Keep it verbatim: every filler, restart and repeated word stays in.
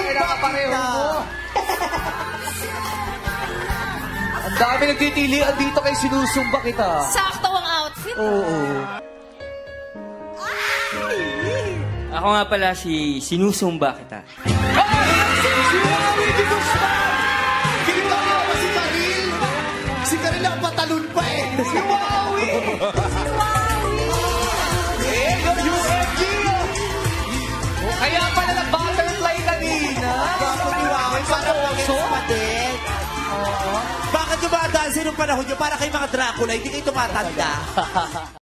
kinakapareho mo. Ang dami nagtitilian dito kay Sinusumba Kita. Sakto ang outfit. Oo. Ako nga pala si Sinusumba Kita. Kita mo ba si Karil? Si Karil ang patalon pa eh. Si Wawi! Eh, U M G! Kaya pala nag-butterfly kanina. Bakit ni Wawi? Para pagkits pa din. Bakit yung mga dancer nung panahon nyo? Para kayo mga Dracula, hindi kayo tumatanda.